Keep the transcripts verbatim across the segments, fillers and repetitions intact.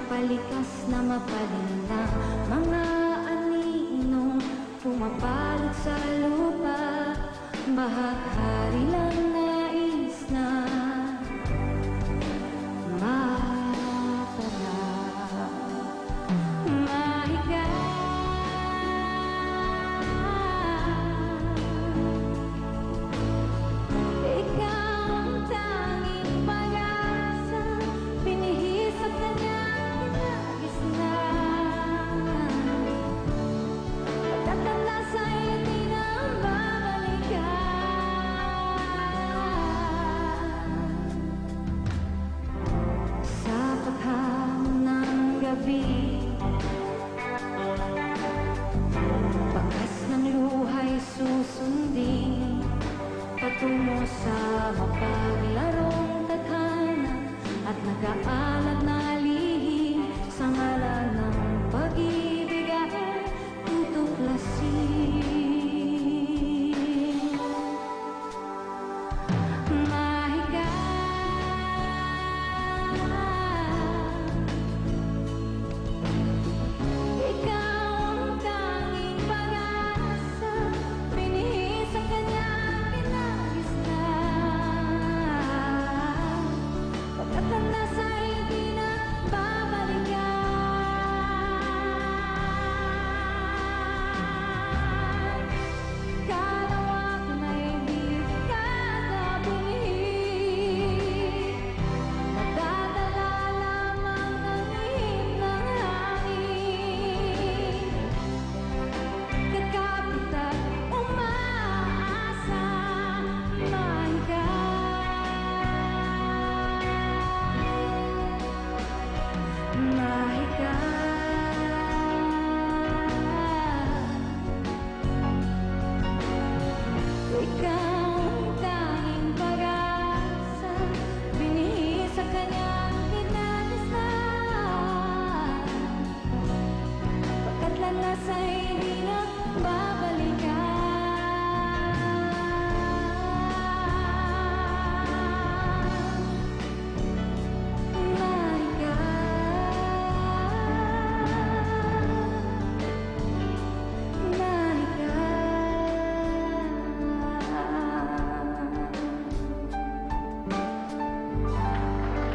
mapalikas na mapalila, mga aninong pumapalot sa lupa, bahagari lang nais na matala. Mahiga bakas ng luha'y susundin patungo sa mapaglarong tadhana at nag-aalat na lihim sa ngalan ng pag-ibig ay tutuklasin.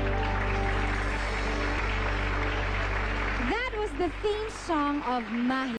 The theme song of Mahi.